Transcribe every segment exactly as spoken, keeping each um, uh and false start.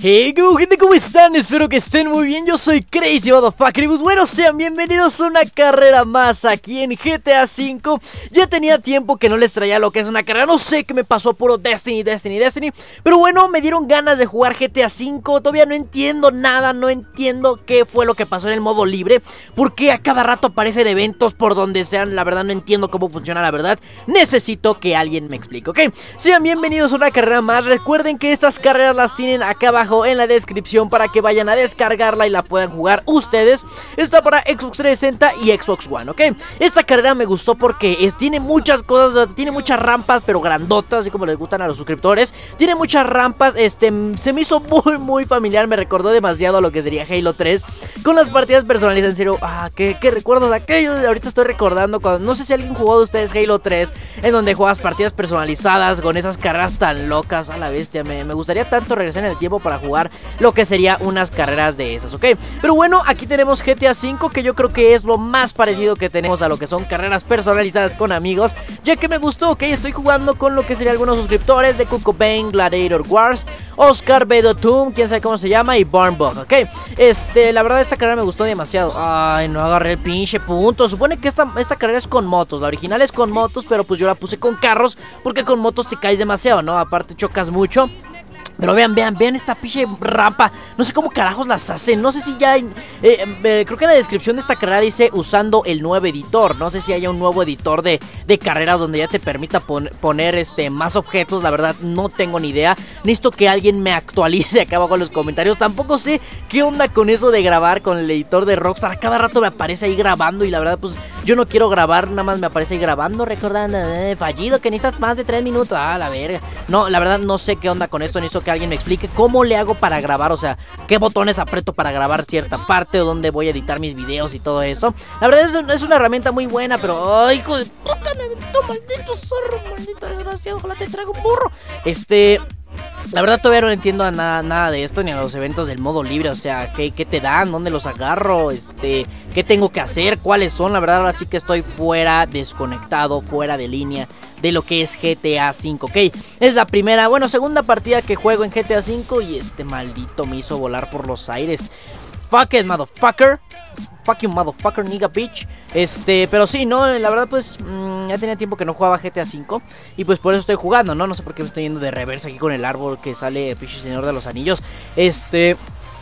Hey, ¿cómo, gente? ¿Cómo están? Espero que estén muy bien. Yo soy Crazy Motherfucker y pues bueno, sean bienvenidos a una carrera más aquí en G T A cinco. Ya tenía tiempo que no les traía lo que es una carrera. No sé qué me pasó, puro Destiny, Destiny, Destiny. Pero bueno, me dieron ganas de jugar G T A cinco. Todavía no entiendo nada, no entiendo qué fue lo que pasó en el modo libre. Porque a cada rato aparecen eventos por donde sean. La verdad no entiendo cómo funciona, la verdad. Necesito que alguien me explique, ¿ok? Sean bienvenidos a una carrera más. Recuerden que estas carreras las tienen acá abajo en la descripción para que vayan a descargarla y la puedan jugar ustedes. Está para Xbox trescientos sesenta y Xbox One, ¿ok? Esta carrera me gustó porque es, tiene muchas cosas, tiene muchas rampas, pero grandotas, así como les gustan a los suscriptores. Tiene muchas rampas, este, se me hizo muy, muy familiar, me recordó demasiado a lo que sería Halo tres. Con las partidas personalizadas, en serio, ah, qué, qué recuerdos aquellos. Ahorita estoy recordando cuando, no sé si alguien jugó de ustedes Halo tres, en donde juegas partidas personalizadas con esas carreras tan locas, a la bestia. Me, me gustaría tanto regresar en el tiempo para jugar lo que sería unas carreras de esas, ¿ok? Pero bueno, aquí tenemos G T A cinco, que yo creo que es lo más parecido que tenemos a lo que son carreras personalizadas con amigos, ya que me gustó, ¿ok? Estoy jugando con lo que serían algunos suscriptores de Kurt Cobain, Gladiator Wars, Oscar Bedotum, quién sabe cómo se llama, y Barnbug, ¿ok? Este, la verdad esta carrera me gustó demasiado. Ay, no agarré el pinche punto. Supone que esta, esta carrera es con motos, la original es con motos, pero pues yo la puse con carros, porque con motos te caes demasiado, ¿no? Aparte chocas mucho. Pero vean, vean, vean esta pinche rampa. No sé cómo carajos las hacen. No sé si ya hay, eh, eh, creo que en la descripción de esta carrera dice usando el nuevo editor. No sé si haya un nuevo editor de, de carreras donde ya te permita pon, poner este, más objetos. La verdad no tengo ni idea. Necesito que alguien me actualice acá abajo en los comentarios. Tampoco sé qué onda con eso de grabar con el editor de Rockstar. A cada rato me aparece ahí grabando y la verdad pues yo no quiero grabar. Nada más me aparece ahí grabando, recordando, eh, fallido, que necesitas más de tres minutos. Ah, la verga. No, la verdad no sé qué onda con esto. Necesito que alguien me explique cómo le hago para grabar, o sea, qué botones aprieto para grabar cierta parte o dónde voy a editar mis videos y todo eso. La verdad es, es una herramienta muy buena, pero ¡ay, hijo de puta! Me aventó, maldito zorro, maldito desgraciado, ojalá te traiga un burro. Este... La verdad todavía no entiendo a nada, nada de esto, ni a los eventos del modo libre. O sea, ¿qué, qué te dan? ¿Dónde los agarro? Este, ¿qué tengo que hacer? ¿Cuáles son? La verdad ahora sí que estoy fuera, desconectado, fuera de línea de lo que es G T A cinco, ¿ok? Es la primera, bueno, segunda partida que juego en G T A cinco y este maldito me hizo volar por los aires. Fuck it, motherfucker. Fuck you, motherfucker, nigga bitch. Este, pero sí, no, la verdad pues mmm, ya tenía tiempo que no jugaba G T A cinco y pues por eso estoy jugando, ¿no? No sé por qué me estoy yendo de reversa aquí con el árbol que sale el pinche Señor de los Anillos. Este...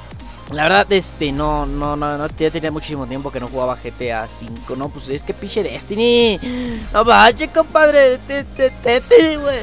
La verdad, este, no, no, no, no, ya tenía muchísimo tiempo que no jugaba G T A cinco, ¿no? Pues es que pinche Destiny. No vaya, compadre, te, te, te, te, güey.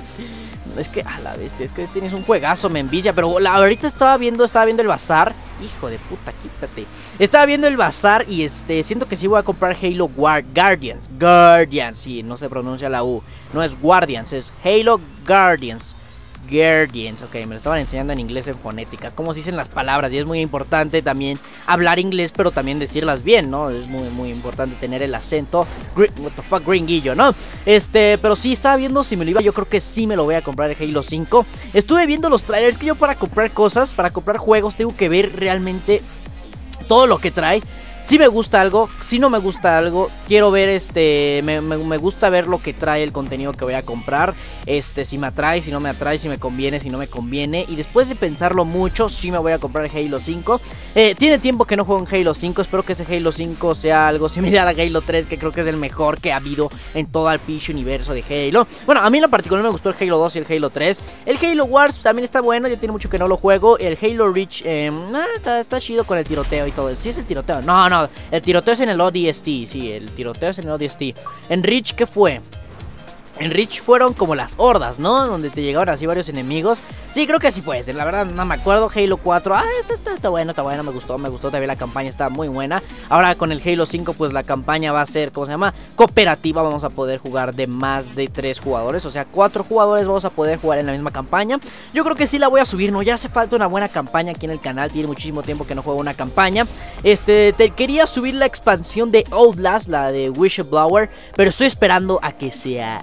Es que, a la bestia, es que tienes un juegazo, me envicia. Pero la, ahorita estaba viendo, estaba viendo el bazar. Hijo de puta, quítate. Estaba viendo el bazar y este, siento que sí voy a comprar Halo Guard, Guardians. Guardians, sí, no se pronuncia la U. No es Guardians, es Halo Guardians. Guardians, ok, me lo estaban enseñando en inglés en fonética, cómo se dicen las palabras, y es muy importante también hablar inglés, pero también decirlas bien, ¿no? Es muy, muy importante tener el acento, what the fuck, gringuillo, ¿no? Este, pero sí, estaba viendo si me lo iba, yo creo que sí me lo voy a comprar el Halo cinco. Estuve viendo los trailers, que yo para comprar cosas, para comprar juegos, tengo que ver realmente todo lo que trae. Si me gusta algo, si no me gusta algo, quiero ver este, me, me, me gusta ver lo que trae el contenido que voy a comprar, este, si me atrae, si no me atrae, si me conviene, si no me conviene, y después de pensarlo mucho, sí me voy a comprar el Halo cinco. Eh, tiene tiempo que no juego en Halo cinco, espero que ese Halo cinco sea algo similar a Halo tres, que creo que es el mejor que ha habido en todo el pinche universo de Halo. Bueno, a mí en lo particular me gustó el Halo dos y el Halo tres, el Halo Wars también está bueno, ya tiene mucho que no lo juego, el Halo Reach, eh, ah, está, está chido con el tiroteo y todo, sí es el tiroteo, no, no. El tiroteo es en el O D S T, sí, el tiroteo es en el O D S T. En Reach, ¿qué fue? En Reach fueron como las hordas, ¿no? Donde te llegaban así varios enemigos. Sí, creo que así fue, la verdad no me acuerdo. Halo cuatro, ah, está, está, está bueno, está bueno, me gustó, me gustó. También la campaña está muy buena. Ahora con el Halo cinco, pues la campaña va a ser, ¿cómo se llama? Cooperativa, vamos a poder jugar de más de tres jugadores. O sea, cuatro jugadores vamos a poder jugar en la misma campaña. Yo creo que sí la voy a subir, ¿no? Ya hace falta una buena campaña aquí en el canal. Tiene muchísimo tiempo que no juego una campaña. Este, te quería subir la expansión de Outlast, la de Whistleblower, pero estoy esperando a que sea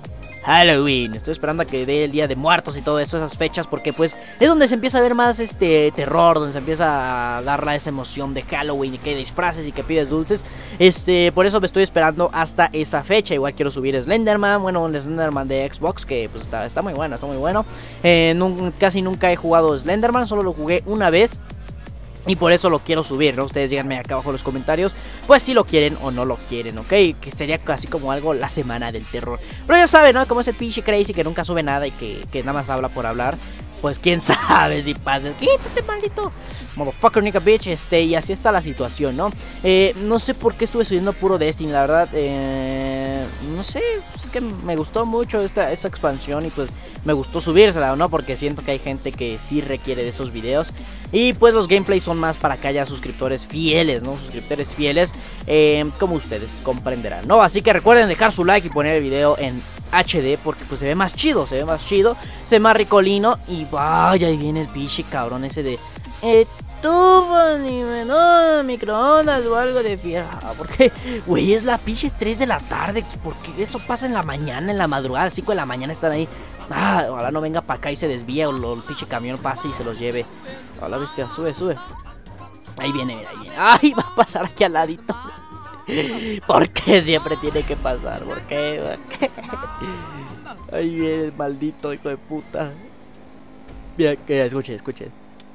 Halloween. Estoy esperando a que dé el Día de Muertos y todo eso, esas fechas, porque pues es donde se empieza a ver más este terror, donde se empieza a dar esa emoción de Halloween y que disfraces y que pides dulces. Este, por eso me estoy esperando hasta esa fecha. Igual quiero subir Slenderman, bueno, el Slenderman de Xbox, que pues está, está muy bueno, está muy bueno. Eh, nunca, casi nunca he jugado Slenderman, solo lo jugué una vez. Y por eso lo quiero subir, ¿no? Ustedes díganme acá abajo en los comentarios, pues si lo quieren o no lo quieren, ¿ok? Que sería casi como algo la semana del terror. Pero ya saben, ¿no? Como ese pinche Crazy que nunca sube nada y que, que nada más habla por hablar. Pues quién sabe si pasa. Quítate, maldito motherfucker, nigga bitch. Este, y así está la situación, ¿no? Eh, no sé por qué estuve subiendo puro Destiny, la verdad. Eh, no sé, es que me gustó mucho esta, esta expansión y pues me gustó subírsela, ¿no? Porque siento que hay gente que sí requiere de esos videos. Y pues los gameplays son más para que haya suscriptores fieles, ¿no? Suscriptores fieles, eh, como ustedes comprenderán, ¿no? Así que recuerden dejar su like y poner el video en H D porque pues se ve más chido, se ve más chido, se ve más ricolino. Y vaya, ahí viene el pinche cabrón ese de estufa, ni menor, microondas o algo de fierro. Porque, güey, es la pinche tres de la tarde, porque eso pasa en la mañana, en la madrugada, a las cinco de la mañana están ahí. Ah, ojalá no venga para acá y se desvíe o lo, el pinche camión pase y se los lleve. Hola, bestia, sube, sube. Ahí viene, mira, ahí viene. Ay, va a pasar aquí al ladito. ¿Por qué siempre tiene que pasar? ¿Por qué? ¿Por qué? Ahí viene el maldito hijo de puta. Mira, que escuchen, escuchen.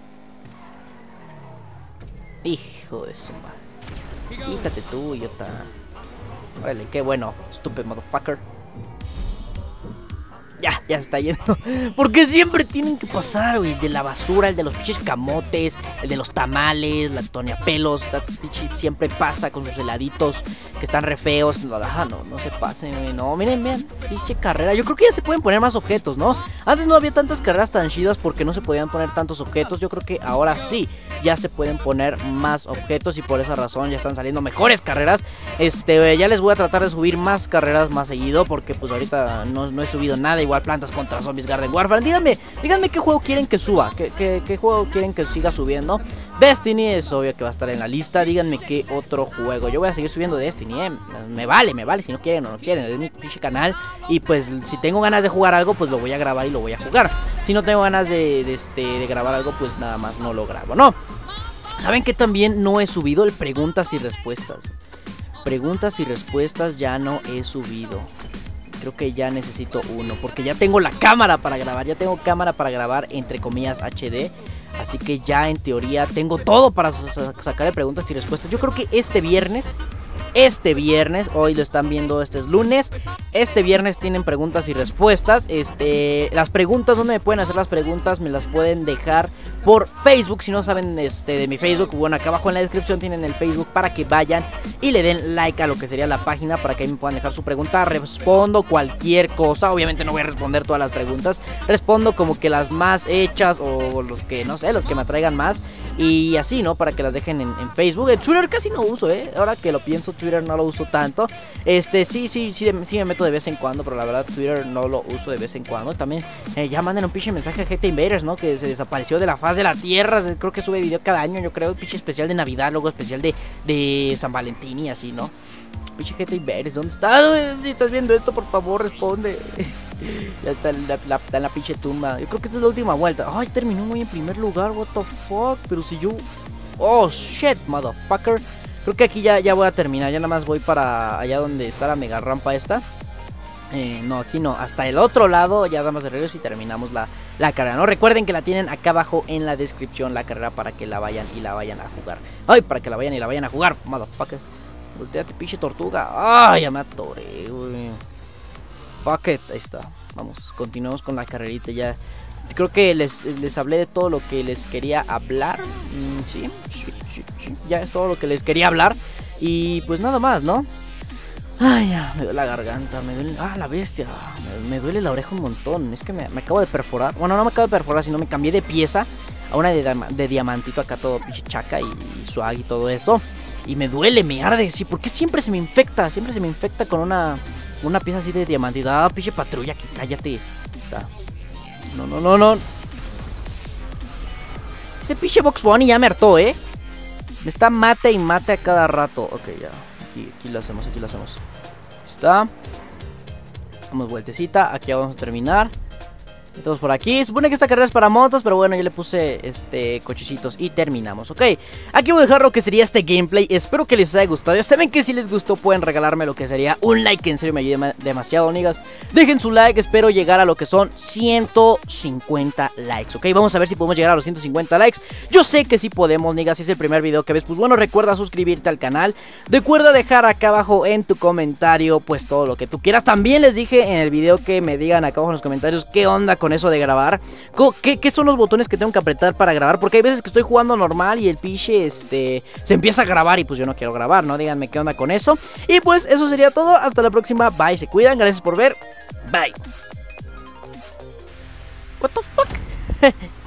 Hijo de su madre. Quítate tú, idiota. Órale, qué bueno, stupid motherfucker. Ya, ya se está yendo. Porque siempre tienen que pasar, güey. De la basura, el de los pinches camotes, el de los tamales, la Tonia Pelos. Esta pinche siempre pasa con sus heladitos que están re feos. No, no, no se pasen, güey. No, miren, miren. Pinche carrera. Yo creo que ya se pueden poner más objetos, ¿no? Antes no había tantas carreras tan chidas porque no se podían poner tantos objetos. Yo creo que ahora sí ya se pueden poner más objetos y por esa razón ya están saliendo mejores carreras. Este, ya les voy a tratar de subir más carreras más seguido porque pues ahorita no, no he subido nada. Igual Plantas contra Zombies Garden Warfare. Díganme, díganme qué juego quieren que suba, qué, qué, qué juego quieren que siga subiendo. Destiny es obvio que va a estar en la lista. Díganme qué otro juego. Yo voy a seguir subiendo Destiny, eh. Me vale, me vale si no quieren o no quieren. Es mi pinche canal. Y pues si tengo ganas de jugar algo, pues lo voy a grabar y lo voy a jugar. Si no tengo ganas de, de, este, de grabar algo, pues nada más no lo grabo, ¿no? ¿Saben que también no he subido el preguntas y respuestas? Preguntas y respuestas ya no he subido. Creo que ya necesito uno, porque ya tengo la cámara para grabar. Ya tengo cámara para grabar, entre comillas, H D. Así que ya en teoría tengo todo para sacarle preguntas y respuestas. Yo creo que este viernes, este viernes, hoy lo están viendo, este es lunes. Este viernes tienen preguntas y respuestas. Este, las preguntas, ¿dónde me pueden hacer las preguntas? Me las pueden dejar por Facebook. Si no saben este, de mi Facebook, bueno, acá abajo en la descripción tienen el Facebook para que vayan y le den like a lo que sería la página para que ahí me puedan dejar su pregunta. Respondo cualquier cosa. Obviamente no voy a responder todas las preguntas. Respondo como que las más hechas o los que, no sé, los que me atraigan más. Y así, ¿no? Para que las dejen en, en Facebook. En Twitter casi no uso, ¿eh? Ahora que lo pienso, Twitter no lo uso tanto. Este, sí, sí, sí, sí me meto de vez en cuando, pero la verdad Twitter no lo uso de vez en cuando. También eh, ya manden un pinche mensaje a G T Invaders, ¿no? Que se desapareció de la faz de la tierra. Creo que sube video cada año, yo creo. Pinche especial de Navidad, luego especial de, de San Valentín y así, ¿no? Pinche G T Invaders, ¿dónde estás? Si estás viendo esto, por favor, responde. Ya está en la, la, está en la pinche tumba. Yo creo que esta es la última vuelta. Ay, terminó muy en primer lugar, what the fuck. Pero si yo... Oh, shit, motherfucker. Creo que aquí ya, ya voy a terminar. Ya nada más voy para allá donde está la mega rampa esta. Eh, no, aquí no, hasta el otro lado. Ya damos de regreso y terminamos la, la carrera, ¿no? Recuerden que la tienen acá abajo en la descripción, la carrera, para que la vayan y la vayan a jugar. Ay, para que la vayan y la vayan a jugar, motherfucker. Volteate, pinche tortuga. Ay, ya me atoré, güey. Fuck it, ahí está. Vamos, continuamos con la carrerita ya. Creo que les, les hablé de todo lo que les quería hablar. mm, sí, sí, sí, sí, ya es todo lo que les quería hablar. Y pues nada más, ¿no? Ay, ya, me duele la garganta, me duele... Ah, la bestia, me, me duele la oreja un montón. Es que me, me acabo de perforar. Bueno, no me acabo de perforar, sino me cambié de pieza a una de, de diamantito acá, todo pinche chaca y, y swag y todo eso. Y me duele, me arde, sí, porque siempre se me infecta. Siempre se me infecta con una... Una pieza así de diamantito. Ah, pinche patrulla, que cállate. No, no, no, no. Ese pinche Box Bunny ya me hartó, ¿eh? Me está mate y mate a cada rato. Ok, ya. Aquí, aquí lo hacemos, aquí lo hacemos. Está. Damos vueltecita, aquí vamos a terminar. Estamos por aquí, supone que esta carrera es para motos, pero bueno, yo le puse este cochecitos y terminamos, ok. Aquí voy a dejar lo que sería este gameplay, espero que les haya gustado. Ya saben que si les gustó pueden regalarme lo que sería un like, que en serio me ayuda demasiado, niggas. Dejen su like, espero llegar a lo que son ciento cincuenta likes, ok. Vamos a ver si podemos llegar a los ciento cincuenta likes. Yo sé que sí podemos, niggas, si es el primer video que ves, pues bueno, recuerda suscribirte al canal. Recuerda dejar acá abajo en tu comentario, pues todo lo que tú quieras. También les dije en el video que me digan acá abajo en los comentarios qué onda con eso de grabar, ¿Qué, qué son los botones que tengo que apretar para grabar, porque hay veces que estoy jugando normal y el piche este, se empieza a grabar y pues yo no quiero grabar, ¿no? Díganme qué onda con eso. Y pues eso sería todo, hasta la próxima, bye, se cuidan, gracias por ver, bye. What the fuck?